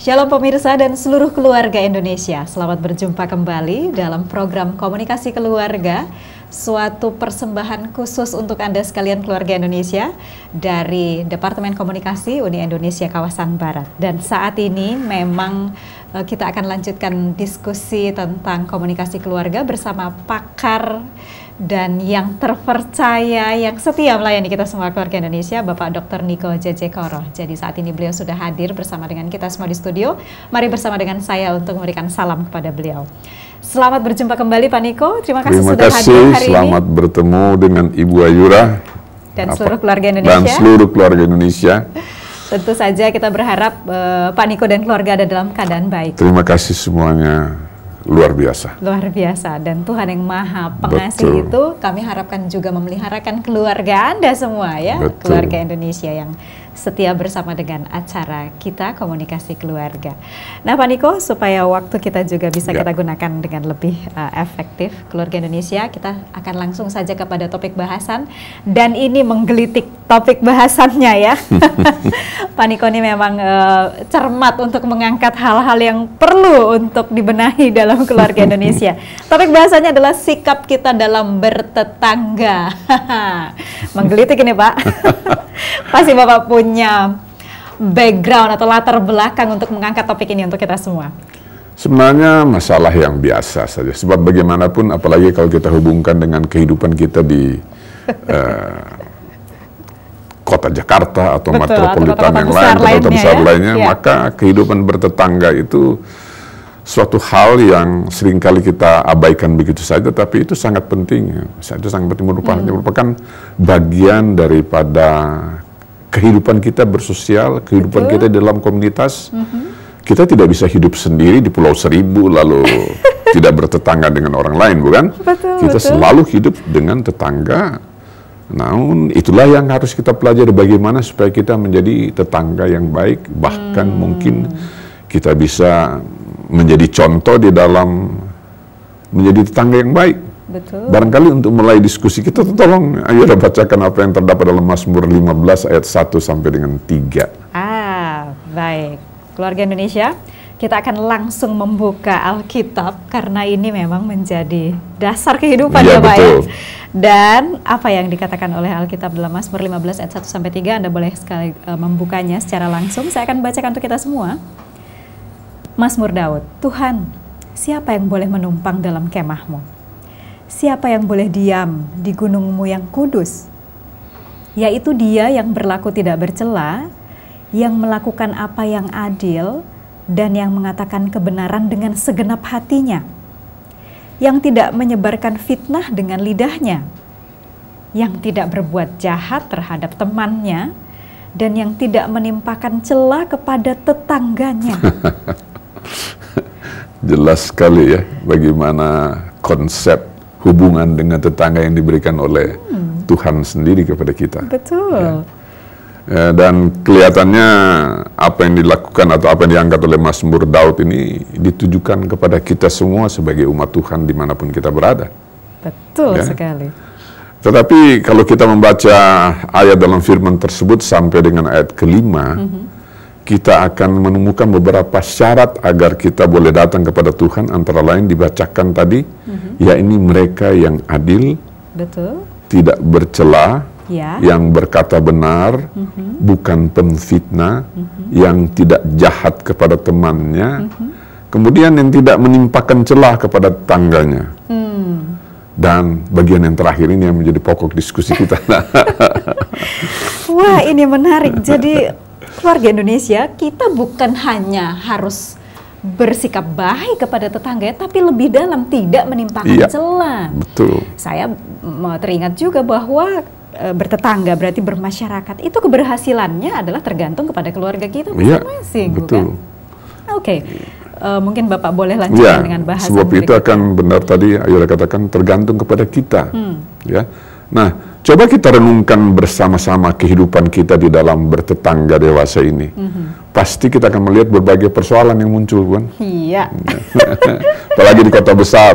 Shalom pemirsa dan seluruh keluarga Indonesia. Selamat berjumpa kembali dalam program Komunikasi Keluarga, suatu persembahan khusus untuk Anda sekalian keluarga Indonesia dari Departemen Komunikasi Uni Indonesia Kawasan Barat. Dan saat ini memang kita akan lanjutkan diskusi tentang komunikasi keluarga bersama pakar dan yang terpercaya, yang setia melayani kita semua keluarga Indonesia, Bapak Dr. Niko J.J. Koro. Jadi saat ini beliau sudah hadir bersama dengan kita semua di studio. Mari bersama dengan saya untuk memberikan salam kepada beliau. Selamat berjumpa kembali Pak Niko. Terima kasih sudah hadir hari ini. Selamat bertemu dengan Ibu Ayura dan seluruh keluarga Indonesia. Dan seluruh keluarga Indonesia. Tentu saja kita berharap Pak Niko dan keluarga ada dalam keadaan baik. Terima kasih semuanya. Luar biasa. Luar biasa. Dan Tuhan yang Maha Pengasih itu kami harapkan juga memeliharakan keluarga Anda semua ya. Betul. Keluarga Indonesia yang setia bersama dengan acara kita Komunikasi Keluarga. Nah Pak Niko, supaya waktu kita juga bisa kita gunakan dengan lebih efektif keluarga Indonesia, kita akan langsung saja kepada topik bahasan. Dan ini menggelitik topik bahasannya ya. Pak Niko ini memang cermat untuk mengangkat hal-hal yang perlu untuk dibenahi dalam keluarga Indonesia. Topik bahasanya adalah sikap kita dalam bertetangga. Menggelitik ini Pak. Pasti Bapak punya background atau latar belakang untuk mengangkat topik ini untuk kita semua. Sebenarnya masalah yang biasa saja. Sebab bagaimanapun, apalagi kalau kita hubungkan dengan kehidupan kita di kota Jakarta atau metropolitan yang lain, kota besar lainnya, maka kehidupan bertetangga itu suatu hal yang seringkali kita abaikan begitu saja, tapi itu sangat penting. Itu sangat penting, merupakan bagian daripada kehidupan kita bersosial, kehidupan kita dalam komunitas. Kita tidak bisa hidup sendiri di Pulau Seribu lalu tidak bertetangga dengan orang lain, bukan? Kita selalu hidup dengan tetangga. Namun itulah yang harus kita pelajari, bagaimana supaya kita menjadi tetangga yang baik, bahkan mungkin kita bisa menjadi contoh di dalam menjadi tetangga yang baik. Betul. Barangkali untuk mulai diskusi kita, tolong ayo bacakan apa yang terdapat dalam Mazmur 15 ayat 1 sampai dengan 3. Baik. Keluarga Indonesia, kita akan langsung membuka Alkitab karena ini memang menjadi dasar kehidupan ya Pak ya. Dan apa yang dikatakan oleh Alkitab dalam Mazmur 15 ayat 1 sampai 3, Anda boleh sekali membukanya secara langsung. Saya akan bacakan untuk kita semua. Mazmur Daud. Tuhan, siapa yang boleh menumpang dalam kemahmu? Siapa yang boleh diam di gunungmu yang kudus? Yaitu dia yang berlaku tidak bercela, yang melakukan apa yang adil, dan yang mengatakan kebenaran dengan segenap hatinya, yang tidak menyebarkan fitnah dengan lidahnya, yang tidak berbuat jahat terhadap temannya, dan yang tidak menimpakan cela kepada tetangganya. Jelas sekali ya bagaimana konsep hubungan dengan tetangga yang diberikan oleh Tuhan sendiri kepada kita. Betul. Dan kelihatannya apa yang dilakukan atau apa yang diangkat oleh Mazmur Daud ini ditujukan kepada kita semua sebagai umat Tuhan dimanapun kita berada. Betul sekali. Tetapi kalau kita membaca ayat dalam firman tersebut sampai dengan ayat kelima, kita akan menemukan beberapa syarat agar kita boleh datang kepada Tuhan, antara lain dibacakan tadi, yakni mereka yang adil, tidak bercela, yang berkata benar, bukan pemfitnah, yang tidak jahat kepada temannya, kemudian yang tidak menimpakan celah kepada tetangganya. Dan bagian yang terakhir ini yang menjadi pokok diskusi kita. Wah, ini menarik. Jadi keluarga Indonesia, kita bukan hanya harus bersikap baik kepada tetangga, tapi lebih dalam, tidak menimpakan celah. Betul. Saya teringat juga bahwa bertetangga berarti bermasyarakat, itu keberhasilannya adalah tergantung kepada keluarga kita masing-masing, bukan? Oke. Mungkin Bapak boleh lanjutkan dengan bahasan sebab itu akan benar tadi Ayura katakan tergantung kepada kita. Ya. Nah, coba kita renungkan bersama-sama kehidupan kita di dalam bertetangga dewasa ini. Pasti kita akan melihat berbagai persoalan yang muncul, kan? Iya. Apalagi di kota besar.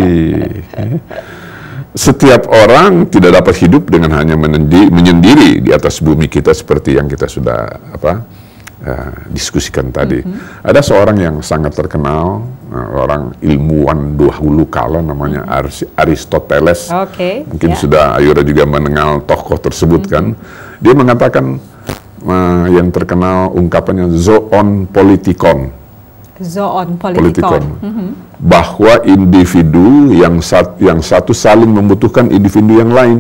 Setiap orang tidak dapat hidup dengan hanya menyendiri di atas bumi kita seperti yang kita sudah diskusikan tadi. Ada seorang yang sangat terkenal, orang ilmuwan dahulu kala, namanya Aristoteles. Mungkin sudah Ayura juga mengenal tokoh tersebut kan. Dia mengatakan yang terkenal ungkapannya zoon politikon. Zoon politikon. Bahwa individu yang satu saling membutuhkan individu yang lain.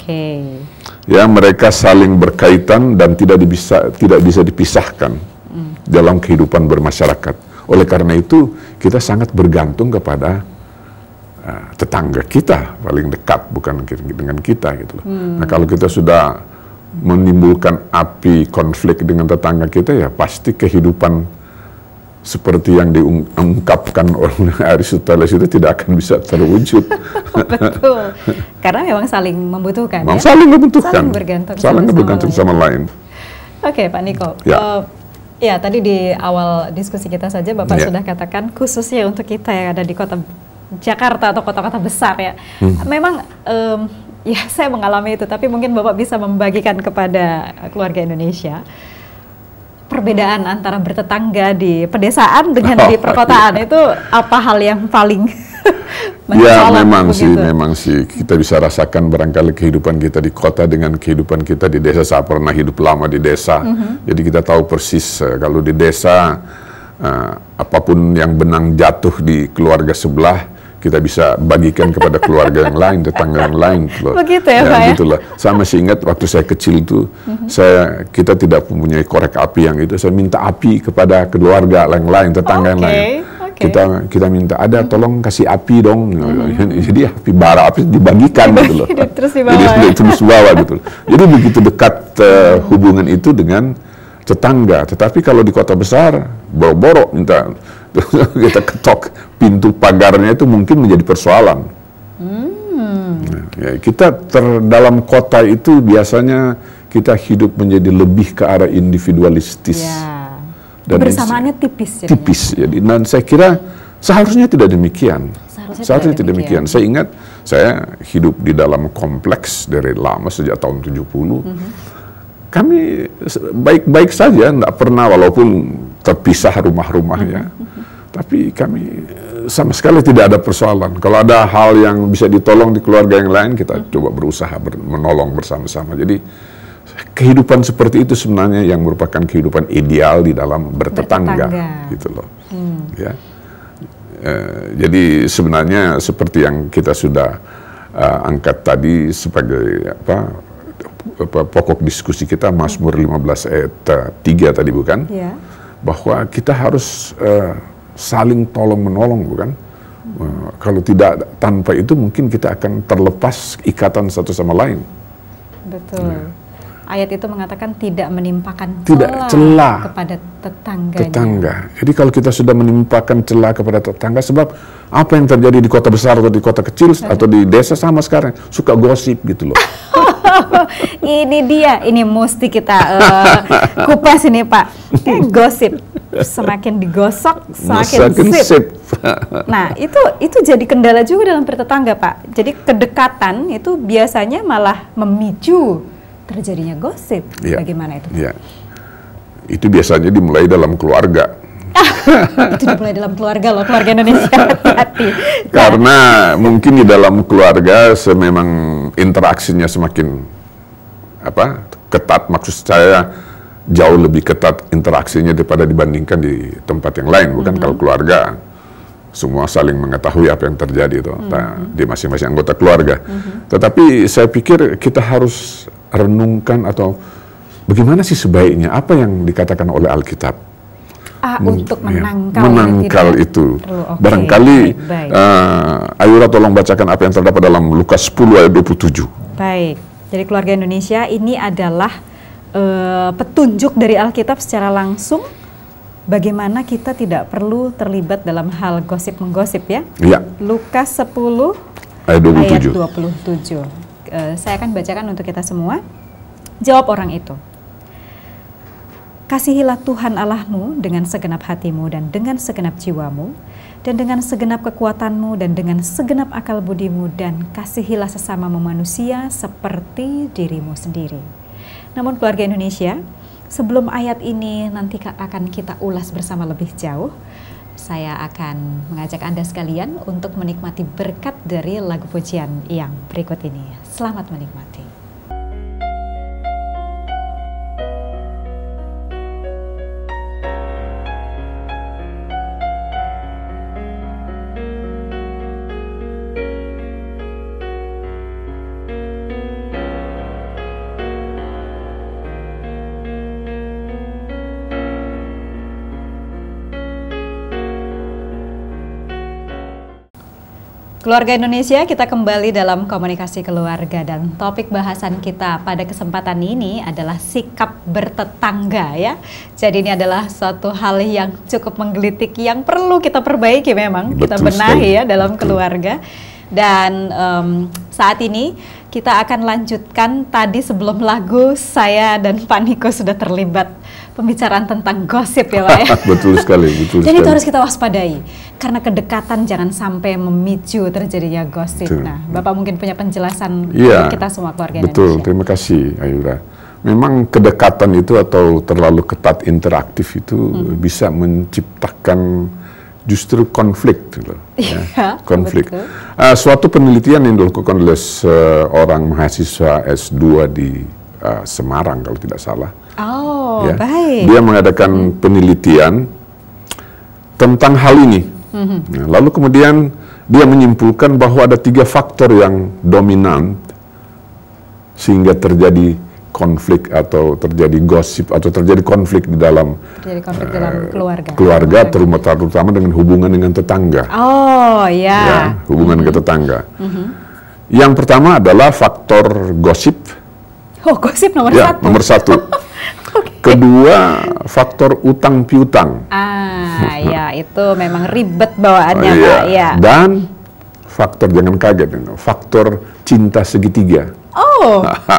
Ya, mereka saling berkaitan dan tidak bisa dipisahkan dalam kehidupan bermasyarakat. Oleh karena itu, kita sangat bergantung kepada tetangga kita paling dekat, bukan dengan kita gitu loh. Nah, kalau kita sudah menimbulkan api konflik dengan tetangga kita, ya pasti kehidupan seperti yang diungkapkan oleh Aristoteles itu tidak akan bisa terwujud. Betul, karena memang saling membutuhkan. Memang saling membutuhkan, saling bergantung sama lain. Oke, Pak Niko. Ya, tadi di awal diskusi kita saja Bapak sudah katakan khususnya untuk kita yang ada di kota Jakarta atau kota-kota besar ya. Memang ya saya mengalami itu, tapi mungkin Bapak bisa membagikan kepada keluarga Indonesia perbedaan antara bertetangga di pedesaan dengan di perkotaan. Itu apa hal yang paling ya memang sih kita bisa rasakan barangkali kehidupan kita di kota dengan kehidupan kita di desa. Saya pernah hidup lama di desa, jadi kita tahu persis kalau di desa apapun yang benang jatuh di keluarga sebelah kita bisa bagikan kepada keluarga yang lain, tetangga yang lain. Begitu ya, Pak ya? Gitulah. Saya masih ingat waktu saya kecil itu, kita tidak mempunyai korek api yang itu. Saya minta api kepada keluarga yang lain, tetangga yang lain. Kita minta, tolong kasih api dong. Jadi api bara api dibagikan gitu loh. Jadi terus bawa gitu. Jadi begitu dekat hubungan itu dengan tetangga. Tetapi kalau di kota besar, boro-boro minta kita ketok pintu pagarnya itu mungkin menjadi persoalan. Ya, kita dalam kota itu biasanya kita hidup menjadi lebih ke arah individualistis. Dan kebersamaannya tipis. Tipis. Jadi, dan saya kira seharusnya tidak demikian. Seharusnya tidak demikian. Saya ingat saya hidup di dalam kompleks dari lama sejak tahun 70. Kami baik-baik saja, tidak pernah walaupun terpisah rumah-rumahnya. Tapi kami sama sekali tidak ada persoalan. Kalau ada hal yang bisa ditolong di keluarga yang lain, kita coba berusaha menolong bersama-sama. Jadi kehidupan seperti itu sebenarnya yang merupakan kehidupan ideal di dalam bertetangga. Gitu loh. Ya. Jadi sebenarnya seperti yang kita sudah angkat tadi sebagai pokok diskusi kita, Mazmur 15 ayat 3 tadi bukan? Bahwa kita harus saling tolong-menolong bukan? Kalau tidak, tanpa itu mungkin kita akan terlepas ikatan satu sama lain. Betul. Ayat itu mengatakan tidak menimpakan celah kepada tetangganya. Tetangga. Jadi kalau kita sudah menimpakan celah kepada tetangga, sebab apa yang terjadi di kota besar atau di kota kecil atau di desa sama sekarang, suka gosip gitu loh. Ini dia, ini mesti kita kupas ini Pak. Gosip. Semakin digosok, semakin sip. Nah, itu jadi kendala juga dalam bertetangga, Pak. Jadi kedekatan itu biasanya malah memicu terjadinya gosip. Bagaimana itu? Ya. Itu biasanya dimulai dalam keluarga. Itu dimulai dalam keluarga loh, keluarga Indonesia. Hati-hati. Karena mungkin di dalam keluarga memang interaksinya semakin ketat, maksud saya jauh lebih ketat interaksinya daripada dibandingkan di tempat yang lain, bukan? Kalau keluarga semua saling mengetahui apa yang terjadi itu di masing-masing anggota keluarga. Tetapi saya pikir kita harus renungkan atau bagaimana sih sebaiknya apa yang dikatakan oleh Alkitab untuk menangkal itu. Barangkali Ayura tolong bacakan apa yang terdapat dalam Lukas 10 ayat 27. Baik, jadi keluarga Indonesia ini adalah petunjuk dari Alkitab secara langsung bagaimana kita tidak perlu terlibat dalam hal gosip-menggosip ya. Lukas 10 ayat 27. Saya akan bacakan untuk kita semua. Jawab orang itu, kasihilah Tuhan Allahmu dengan segenap hatimu dan dengan segenap jiwamu dan dengan segenap kekuatanmu dan dengan segenap akal budimu, dan kasihilah sesamamu manusia seperti dirimu sendiri. Namun keluarga Indonesia, sebelum ayat ini nanti akan kita ulas bersama lebih jauh, saya akan mengajak Anda sekalian untuk menikmati berkat dari lagu pujian yang berikut ini. Selamat menikmati. Keluarga Indonesia, kita kembali dalam komunikasi keluarga dan topik bahasan kita pada kesempatan ini adalah sikap bertetangga ya. Jadi ini adalah suatu hal yang cukup menggelitik yang perlu kita perbaiki memang, kita benahi ya dalam keluarga. Dan saat ini kita akan lanjutkan, tadi sebelum lagu saya dan Pak Niko sudah terlibat pembicaraan tentang gosip ya Pak ya. Betul sekali, betul sekali. Dan itu harus kita waspadai, karena kedekatan jangan sampai memicu terjadinya gosip. Betul. Nah, Bapak mungkin punya penjelasan untuk kita semua keluarga Indonesia. Betul, terima kasih Ayura. Memang kedekatan itu atau terlalu ketat interaktif itu bisa menciptakan justru konflik, gitu, ya, konflik. Suatu penelitian yang dilakukan oleh seorang mahasiswa S2 di Semarang kalau tidak salah. Oh, ya, baik. Dia mengadakan penelitian tentang hal ini. Nah, lalu kemudian dia menyimpulkan bahwa ada 3 faktor yang dominan sehingga terjadi konflik atau terjadi gosip atau terjadi konflik di dalam keluarga terutama dengan hubungan dengan tetangga. Oh ya. Ya, hubungan dengan tetangga. Yang pertama adalah faktor gosip. Oh, gosip nomor ya, 1. Nomor 1. Okay. Kedua, faktor utang piutang. Ya itu memang ribet bawaannya Pak. Ya. Dan faktor, jangan kaget, faktor cinta segitiga. Oh,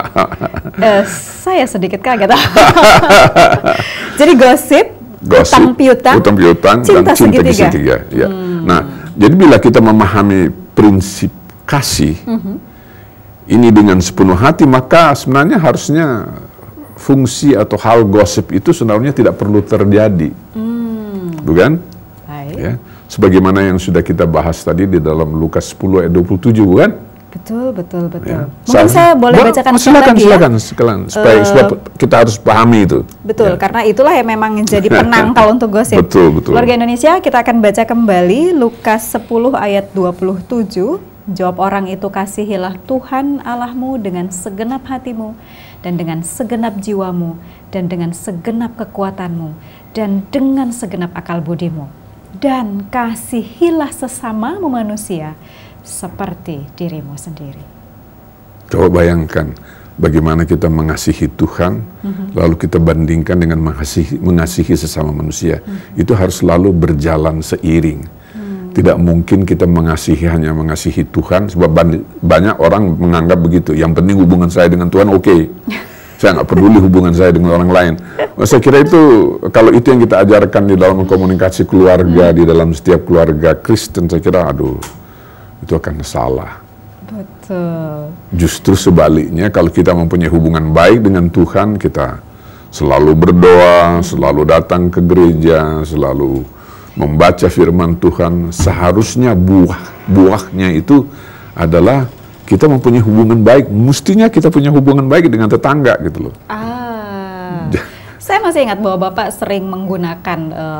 saya sedikit kaget. Jadi gosip, utang piutang, dan cinta segitiga. Ya. Nah, jadi bila kita memahami prinsip kasih ini dengan sepenuh hati, maka sebenarnya harusnya fungsi atau hal gosip itu sebenarnya tidak perlu terjadi, bukan? Ya, sebagaimana yang sudah kita bahas tadi di dalam Lukas 10 ayat 27, bukan? Betul. Ya. Mungkin saya boleh bacakan silakan, ya? supaya kita harus pahami itu. Betul, ya. Karena itulah yang memang menjadi penangkal untuk gosip. Betul. Keluarga Indonesia, kita akan baca kembali Lukas 10 ayat 27. Jawab orang itu, kasihilah Tuhan Allahmu dengan segenap hatimu, dan dengan segenap jiwamu, dan dengan segenap kekuatanmu, dan dengan segenap akal budimu. Dan kasihilah sesamamu manusia seperti dirimu sendiri. Coba bayangkan bagaimana kita mengasihi Tuhan, lalu kita bandingkan dengan mengasihi sesama manusia. Itu harus selalu berjalan seiring. Tidak mungkin kita hanya mengasihi Tuhan, sebab banyak orang menganggap begitu. Yang penting hubungan saya dengan Tuhan oke. Saya nggak peduli hubungan saya dengan orang lain. Saya kira itu, kalau itu yang kita ajarkan di dalam komunikasi keluarga, di dalam setiap keluarga Kristen, saya kira itu akan salah. Betul. Justru sebaliknya, kalau kita mempunyai hubungan baik dengan Tuhan, kita selalu berdoa, selalu datang ke gereja, selalu membaca firman Tuhan, seharusnya buahnya itu adalah kita mempunyai hubungan baik. Mestinya kita punya hubungan baik dengan tetangga gitu loh. Saya masih ingat bahwa Bapak sering menggunakan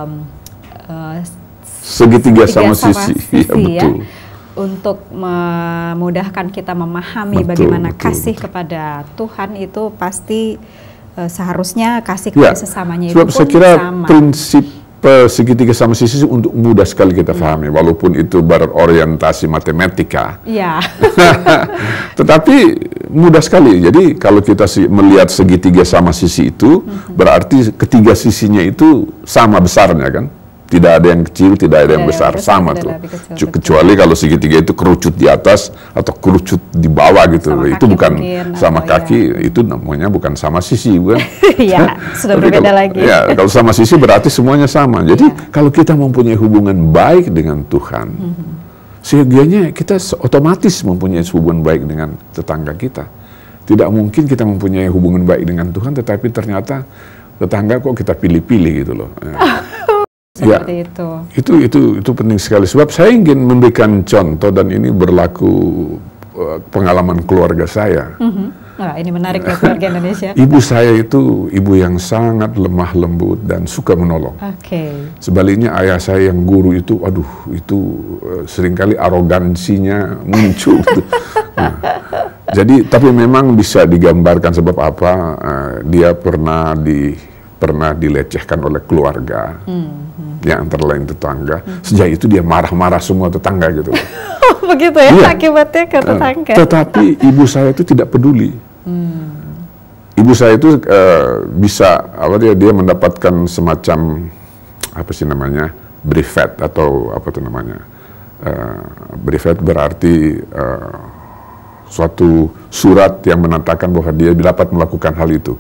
segitiga sama sisi. Ya, betul. Untuk memudahkan kita memahami bagaimana kasih kepada Tuhan itu pasti seharusnya kasih kepada sesamanya itu pun saya kira sama. Prinsip segitiga sama sisi untuk mudah sekali kita pahami, walaupun itu berorientasi matematika. Iya. Tetapi mudah sekali. Jadi kalau kita melihat segitiga sama sisi itu, berarti ketiga sisinya itu sama besarnya kan? Tidak ada yang kecil, tidak ada yang besar, sama tuh. Kecuali kalau segitiga itu kerucut di atas atau kerucut di bawah gitu. Itu bukan sama kaki, itu namanya bukan sama sisi, bukan? Iya, sudah berbeda lagi. Ya, kalau sama sisi berarti semuanya sama. Jadi kalau kita mempunyai hubungan baik dengan Tuhan, sehingga kita otomatis mempunyai hubungan baik dengan tetangga kita. Tidak mungkin kita mempunyai hubungan baik dengan Tuhan, tetapi ternyata tetangga kok kita pilih-pilih gitu loh. Seperti itu penting sekali. Sebab saya ingin memberikan contoh, dan ini berlaku pengalaman keluarga saya. Wah, ini menarik ya keluarga Indonesia. Ibu saya itu ibu yang sangat lemah lembut dan suka menolong. Sebaliknya ayah saya yang guru itu, itu seringkali arogansinya muncul. Jadi, tapi memang bisa digambarkan sebab apa? Dia pernah dilecehkan oleh keluarga, yang antara lain tetangga. Sejak itu dia marah-marah semua tetangga gitu. Begitu ya, iya, akibatnya ke tetangga. Tetapi ibu saya itu tidak peduli. Ibu saya itu bisa dia mendapatkan semacam brevet atau brevet berarti suatu surat yang menandakan bahwa dia dapat melakukan hal itu.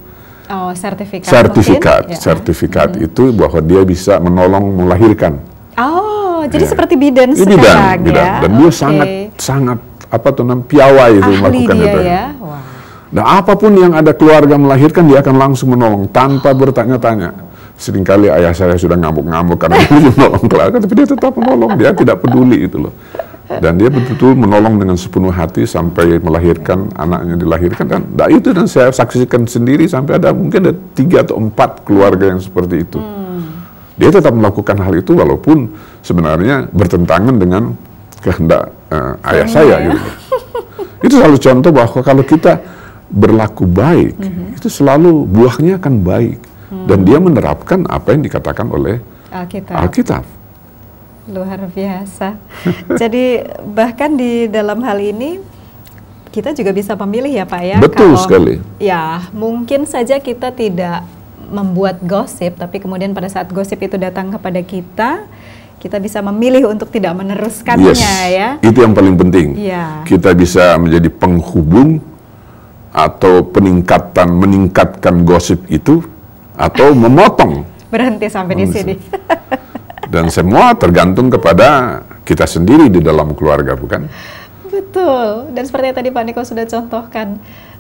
Sertifikat itu bahwa dia bisa menolong melahirkan. Jadi seperti bidan sekarang ya. Dan dia sangat piawai itu melakukan itu. Dan apapun yang ada keluarga melahirkan, dia akan langsung menolong tanpa bertanya-tanya. Seringkali ayah saya sudah ngamuk-ngamuk karena dia menolong keluarga, tapi dia tetap menolong, dia tidak peduli itu loh. Dan dia betul-betul menolong dengan sepenuh hati sampai melahirkan, anaknya dilahirkan. Dan saya saksikan sendiri sampai mungkin ada 3 atau 4 keluarga yang seperti itu. Dia tetap melakukan hal itu walaupun sebenarnya bertentangan dengan kehendak ayah saya. Gitu. Itu selalu contoh bahwa kalau kita berlaku baik, itu selalu buahnya akan baik. Dan dia menerapkan apa yang dikatakan oleh Alkitab. Luar biasa. Jadi bahkan di dalam hal ini kita juga bisa memilih ya Pak ya. Betul sekali. Ya, mungkin saja kita tidak membuat gosip, tapi kemudian pada saat gosip itu datang kepada kita bisa memilih untuk tidak meneruskannya. Ya. Itu yang paling penting. Kita bisa menjadi penghubung atau meningkatkan gosip itu, atau memotong. Berhenti sampai di sini. Dan semua tergantung kepada kita sendiri di dalam keluarga, bukan? Betul. Dan seperti yang tadi Pak Niko sudah contohkan,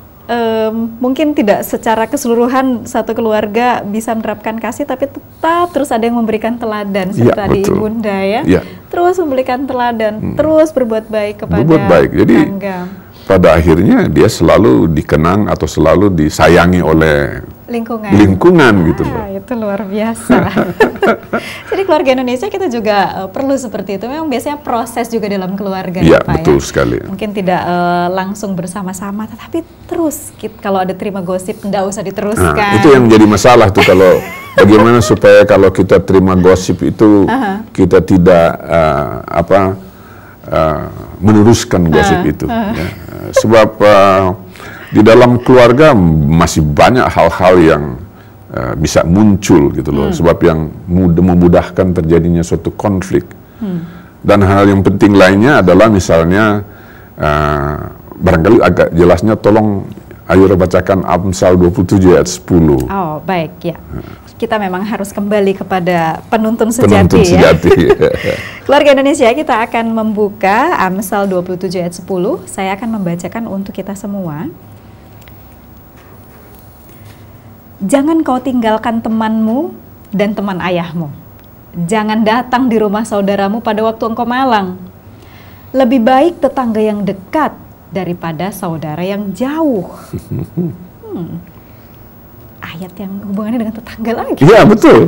mungkin tidak secara keseluruhan satu keluarga bisa menerapkan kasih, tapi tetap terus ada yang memberikan teladan seperti tadi Ibunda ya. Terus memberikan teladan, terus berbuat baik kepada tetangga. Pada akhirnya dia selalu dikenang atau selalu disayangi oleh lingkungan gitu loh. Itu luar biasa. Jadi keluarga Indonesia kita juga perlu seperti itu. Memang biasanya proses juga dalam keluarga ya, Pak, betul sekali. Mungkin tidak langsung bersama-sama, tetapi terus kalau ada terima gosip nggak usah diteruskan. Itu yang menjadi masalah tuh, kalau bagaimana supaya kalau kita terima gosip itu kita tidak meneruskan gosip itu. Ya. Sebab di dalam keluarga masih banyak hal-hal yang bisa muncul gitu loh. Sebab yang memudahkan terjadinya suatu konflik. Dan hal yang penting lainnya adalah misalnya barangkali agak jelasnya, tolong ayo bacakan Amsal 27 ayat 10. Oh baik ya. Kita memang harus kembali kepada penuntun sejati. Keluarga Indonesia, kita akan membuka Amsal 27 ayat 10. Saya akan membacakan untuk kita semua. Jangan kau tinggalkan temanmu dan teman ayahmu. Jangan datang di rumah saudaramu pada waktu engkau malang. Lebih baik tetangga yang dekat daripada saudara yang jauh. Ayat yang hubungannya dengan tetangga lagi. Iya betul.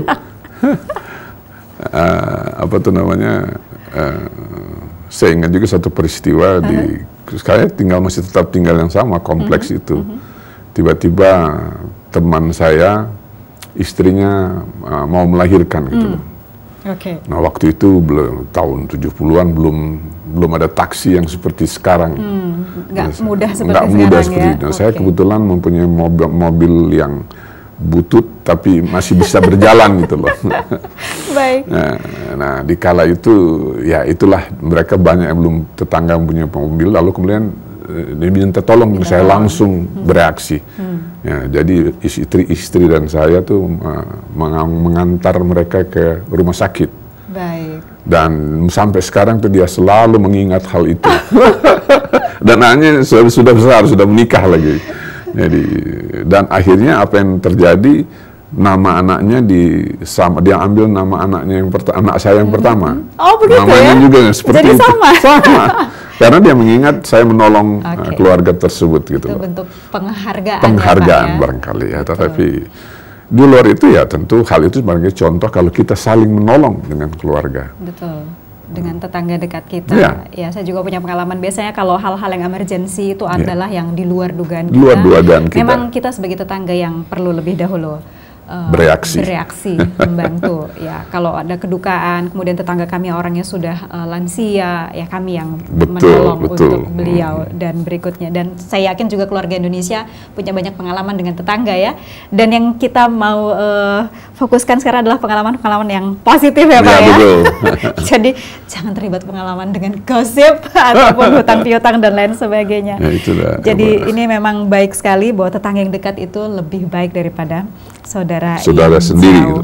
Saya ingat juga satu peristiwa saya masih tetap tinggal yang sama kompleks itu. Tiba-tiba teman saya, istrinya mau melahirkan gitu loh. Nah waktu itu tahun 70-an belum ada taksi yang seperti sekarang. Nggak mudah seperti itu. Saya kebetulan mempunyai mobil yang butut tapi masih bisa berjalan gitu loh. Baik. Nah di kala itu ya itulah, mereka banyak yang belum tetangga punya mobil, lalu kemudian diminta tolong, saya langsung bereaksi. Ya, jadi istri dan saya tuh mengantar mereka ke rumah sakit. Baik. Dan sampai sekarang tuh dia selalu mengingat hal itu. Dan anaknya sudah besar, sudah menikah lagi. Jadi, dan akhirnya apa yang terjadi, nama anaknya dia ambil nama anaknya anak saya yang pertama. Oh begitu namanya ya? juga seperti jadi itu. Sama. Karena dia mengingat saya menolong keluarga tersebut gitu. Itu bentuk penghargaan. Penghargaan ya, barangkali ya. Tetapi di luar itu ya tentu hal itu sebagai contoh kalau kita saling menolong dengan keluarga. Betul. Dengan tetangga dekat kita. Ya, saya juga punya pengalaman. Biasanya kalau hal-hal yang emergensi itu adalah yang di luar dugaan kita. Luar dugaan kita. Memang kita sebagai tetangga yang perlu lebih dahulu bereaksi membantu. Ya, kalau ada kedukaan, kemudian tetangga kami orangnya sudah lansia, ya kami yang menolong untuk beliau dan berikutnya. Dan saya yakin juga keluarga Indonesia punya banyak pengalaman dengan tetangga ya. Dan yang kita mau fokuskan sekarang adalah pengalaman-pengalaman yang positif ya Pak ya. Betul. Jadi jangan terlibat pengalaman dengan gosip ataupun hutang piutang dan lain sebagainya. Ya, itulah. Jadi ini memang baik sekali bahwa tetangga yang dekat itu lebih baik daripada saudara sendiri gitu.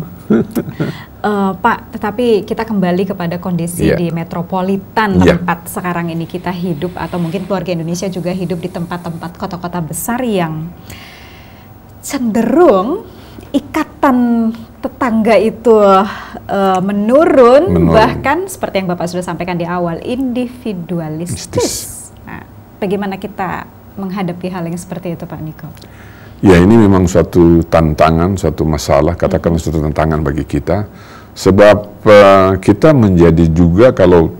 Pak, tetapi kita kembali kepada kondisi di metropolitan tempat sekarang ini kita hidup, atau mungkin keluarga Indonesia juga hidup di tempat-tempat kota-kota besar yang cenderung ikatan tetangga itu menurun, bahkan seperti yang Bapak sudah sampaikan di awal, individualistis. Nah, bagaimana kita menghadapi hal yang seperti itu Pak Niko? Ya, ini memang suatu tantangan, suatu masalah, katakan suatu tantangan bagi kita. Sebab kita menjadi juga kalau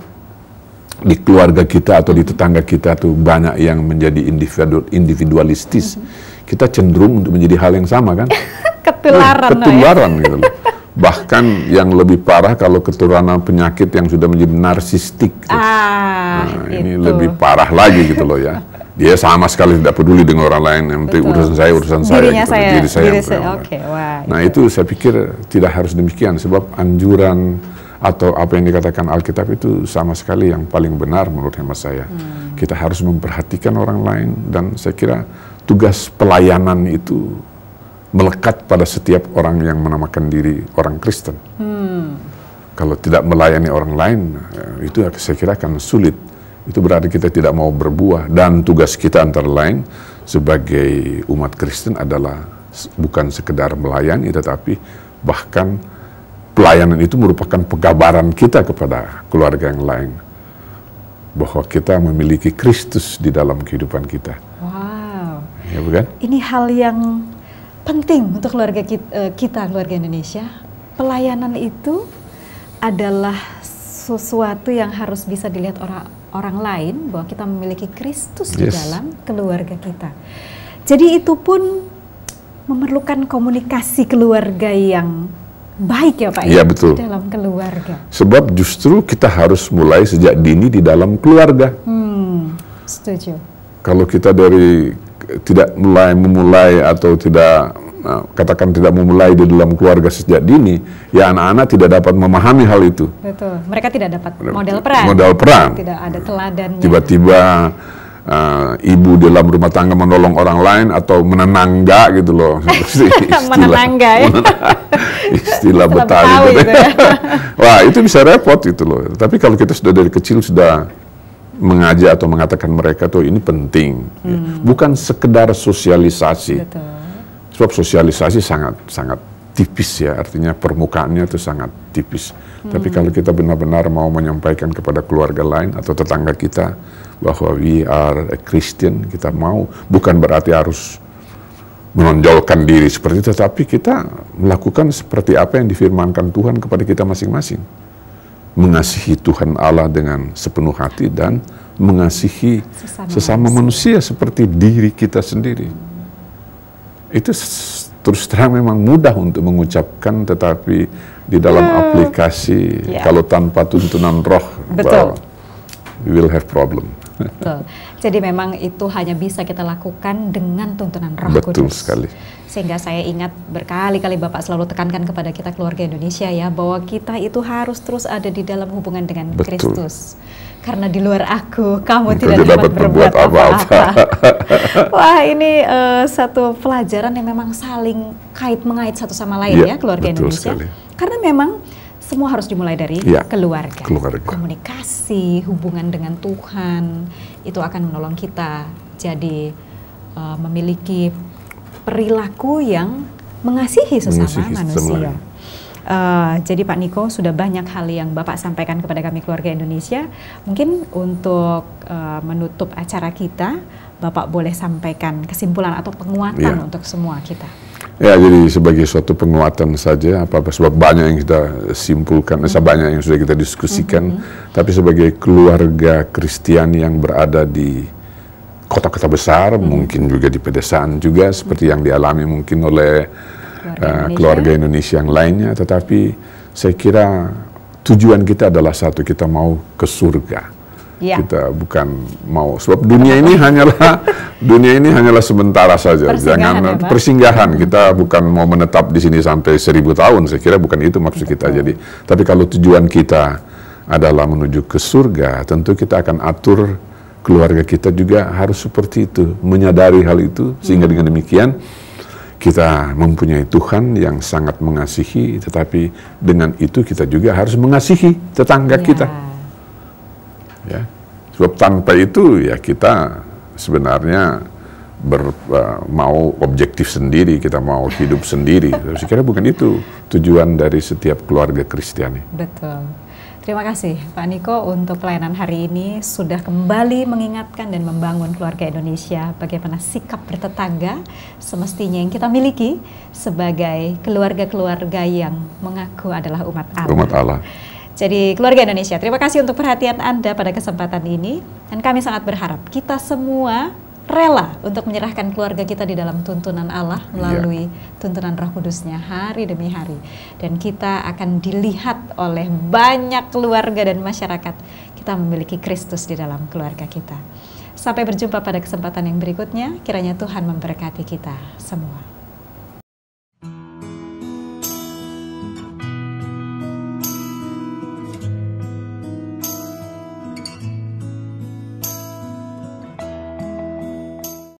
di keluarga kita atau di tetangga kita tuh banyak yang menjadi individualistis. Kita cenderung untuk menjadi hal yang sama kan? Ketularan gitu loh. Bahkan yang lebih parah kalau keturunan penyakit yang sudah menjadi narsistik. Gitu. Ini lebih parah lagi gitu loh ya. Dia sama sekali tidak peduli dengan orang lain, yang penting urusan saya gitu. Diri saya. Nah itu saya pikir tidak harus demikian, sebab anjuran atau apa yang dikatakan Alkitab itu sama sekali yang paling benar menurut hemat saya. Kita harus memperhatikan orang lain, dan saya kira tugas pelayanan itu melekat pada setiap orang yang menamakan diri orang Kristen. Kalau tidak melayani orang lain, itu saya kira akan sulit. Itu berarti kita tidak mau berbuah, dan tugas kita antara lain sebagai umat Kristen adalah bukan sekedar melayani, tetapi bahkan pelayanan itu merupakan penggambaran kita kepada keluarga yang lain bahwa kita memiliki Kristus di dalam kehidupan kita. Wow. Ya bukan? Ini hal yang penting untuk keluarga kita keluarga Indonesia. Pelayanan itu adalah sesuatu yang harus bisa dilihat orang lain, bahwa kita memiliki Kristus di dalam keluarga kita. Jadi itu pun memerlukan komunikasi keluarga yang baik ya Pak ya, betul. Dalam keluarga. Sebab justru kita harus mulai sejak dini di dalam keluarga. Setuju. Kalau kita dari tidak memulai atau tidak katakan tidak memulai di dalam keluarga sejak dini, ya anak-anak tidak dapat memahami hal itu. Betul. Mereka tidak dapat model peran. Tidak ada teladannya. Tiba-tiba ibu di dalam rumah tangga menolong orang lain atau menenangga gitu loh. Menenangga ya. Istilah Betawi gitu ya. Wah, itu bisa repot gitu loh. Tapi kalau kita sudah dari kecil sudah mengajak atau mengatakan mereka tuh ini penting. Bukan sekedar sosialisasi. Betul. Sebab sosialisasi sangat tipis ya, artinya permukaannya itu sangat tipis. Tapi kalau kita benar-benar mau menyampaikan kepada keluarga lain atau tetangga kita bahwa we are a Christian, kita mau, bukan berarti harus menonjolkan diri seperti itu, tetapi kita melakukan seperti apa yang difirmankan Tuhan kepada kita masing-masing. Mengasihi Tuhan Allah dengan sepenuh hati dan mengasihi sesama manusia seperti diri kita sendiri. Itu terus terang memang mudah untuk mengucapkan, tetapi di dalam aplikasi kalau tanpa tuntunan roh, well, we will have problem. Betul. Jadi memang itu hanya bisa kita lakukan dengan tuntunan Roh Kudus. Betul sekali. Sehingga saya ingat berkali-kali Bapak selalu tekankan kepada kita keluarga Indonesia ya, bahwa kita itu harus terus ada di dalam hubungan dengan Kristus. Karena di luar aku, kamu tidak dapat berbuat apa-apa. Wah, ini satu pelajaran yang memang saling kait-mengait satu sama lain ya keluarga Indonesia. Sekali. Karena memang semua harus dimulai dari keluarga. Komunikasi, hubungan dengan Tuhan, itu akan menolong kita jadi memiliki perilaku yang mengasihi sesama manusia. Jadi Pak Niko, sudah banyak hal yang Bapak sampaikan kepada kami keluarga Indonesia. Mungkin untuk menutup acara kita, Bapak boleh sampaikan kesimpulan atau penguatan untuk semua kita. Ya, jadi sebagai suatu penguatan saja, sebab banyak yang kita simpulkan, banyak yang sudah kita diskusikan, tapi sebagai keluarga Kristiani yang berada di kota-kota besar, mungkin juga di pedesaan juga, seperti yang dialami mungkin oleh keluarga Indonesia yang lainnya, tetapi saya kira tujuan kita adalah satu, kita mau ke surga. Kita bukan mau, sebab dunia ini hanyalah sementara saja, jangan persinggahan. Kita bukan mau menetap di sini sampai 1000 tahun, saya kira bukan itu maksud kita. Jadi, tapi kalau tujuan kita adalah menuju ke surga, tentu kita akan atur keluarga kita juga harus seperti itu, menyadari hal itu, sehingga dengan demikian kita mempunyai Tuhan yang sangat mengasihi, tetapi dengan itu kita juga harus mengasihi tetangga kita. Ya, sebab tanpa itu ya kita sebenarnya mau objektif sendiri, kita mau hidup sendiri. Saya kira bukan itu tujuan dari setiap keluarga Kristiani. Betul. Terima kasih Pak Niko untuk pelayanan hari ini, sudah kembali mengingatkan dan membangun keluarga Indonesia bagaimana sikap bertetangga semestinya yang kita miliki sebagai keluarga-keluarga yang mengaku adalah umat Allah. Umat Allah. Jadi keluarga Indonesia, terima kasih untuk perhatian Anda pada kesempatan ini, dan kami sangat berharap kita semua rela untuk menyerahkan keluarga kita di dalam tuntunan Allah melalui tuntunan Roh Kudus-Nya hari demi hari, dan kita akan dilihat oleh banyak keluarga dan masyarakat kita memiliki Kristus di dalam keluarga kita. Sampai berjumpa pada kesempatan yang berikutnya, kiranya Tuhan memberkati kita semua.